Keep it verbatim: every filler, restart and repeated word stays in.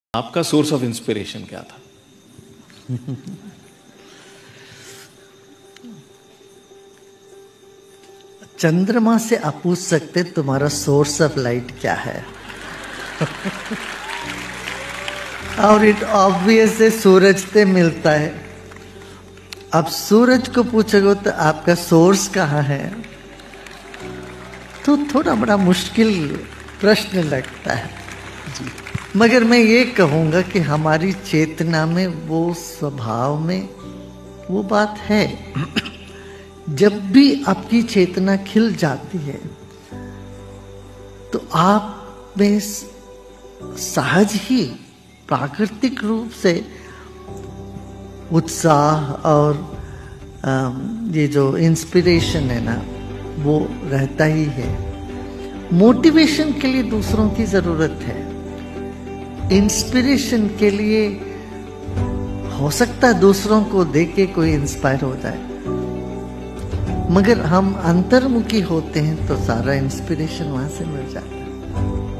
आपका source of inspiration क्या था? चंद्रमा से आप पूछ सकते तुम्हारा सोर्स ऑफ लाइट क्या है। और इट ऑब्वियस है सूरज से मिलता है। अब सूरज को पूछोगे तो आपका सोर्स कहाँ है, तो थोड़ा बड़ा मुश्किल प्रश्न लगता है जी। मगर मैं ये कहूँगा कि हमारी चेतना में, वो स्वभाव में वो बात है। जब भी आपकी चेतना खिल जाती है तो आप में सहज ही प्राकृतिक रूप से उत्साह और ये जो इंस्पिरेशन है ना, वो रहता ही है। मोटिवेशन के लिए दूसरों की जरूरत है, इंस्पिरेशन के लिए हो सकता है दूसरों को देख के कोई इंस्पायर हो जाए, मगर हम अंतर्मुखी होते हैं तो सारा इंस्पिरेशन वहां से मिल जाता है।